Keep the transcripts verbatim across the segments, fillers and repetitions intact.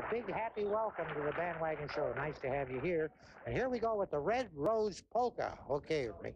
big happy welcome to the Bandwagon Show. Nice to have you here. And here we go with the Red Rose Polka. Okay, Rick.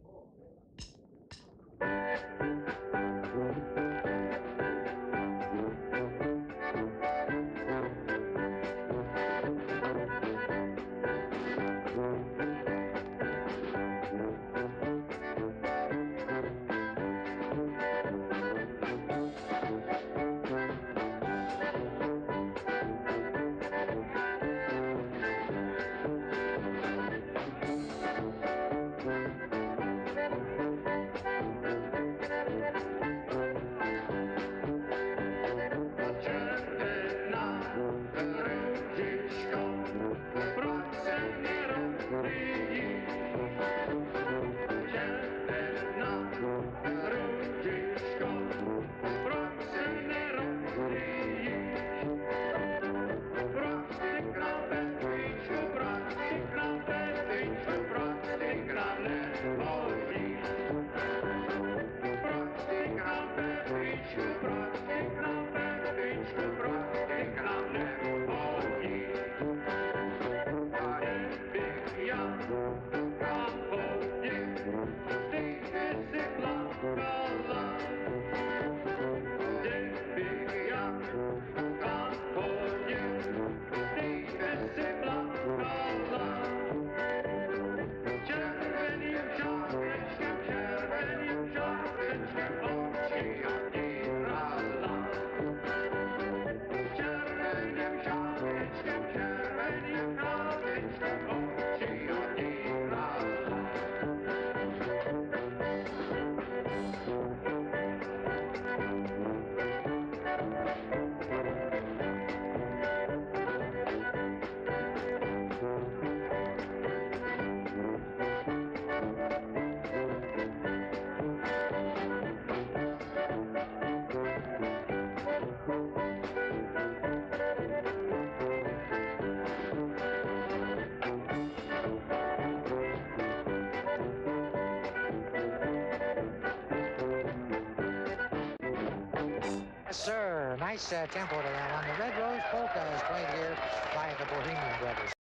Yes, sir. Nice uh, tempo to that one. The Red Rose Polka is played here by the Bohemian Brothers.